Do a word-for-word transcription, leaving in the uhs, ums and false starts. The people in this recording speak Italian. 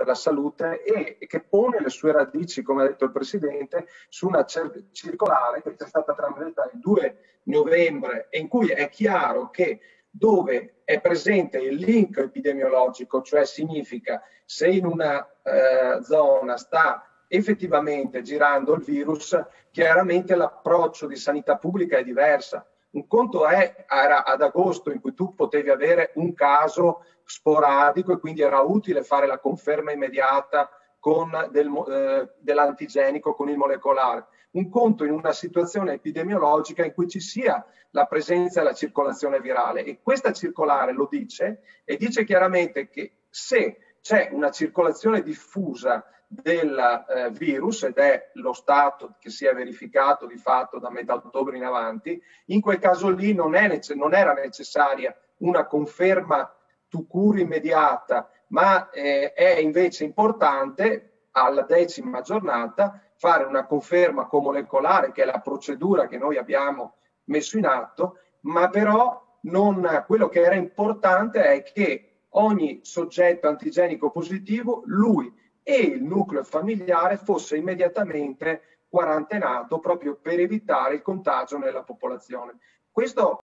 per la salute e che pone le sue radici, come ha detto il Presidente, su una circolare che è stata trasmessa il due novembre e in cui è chiaro che dove è presente il link epidemiologico, cioè significa se in una eh, zona sta effettivamente girando il virus, chiaramente l'approccio di sanità pubblica è diversa. Un conto è, era ad agosto in cui tu potevi avere un caso sporadico e quindi era utile fare la conferma immediata con del, eh, dell'antigenico, con il molecolare. Un conto in una situazione epidemiologica in cui ci sia la presenza e la circolazione virale. E questa circolare lo dice e dice chiaramente che se c'è una circolazione diffusa del eh, virus, ed è lo stato che si è verificato di fatto da metà ottobre in avanti, in quel caso lì non, è nece- non era necessaria una conferma to cure immediata, ma eh, è invece importante alla decima giornata fare una conferma comolecolare, che è la procedura che noi abbiamo messo in atto, ma però non, quello che era importante è che ogni soggetto antigenico positivo, lui e il nucleo familiare fosse immediatamente quarantenato proprio per evitare il contagio nella popolazione. Questo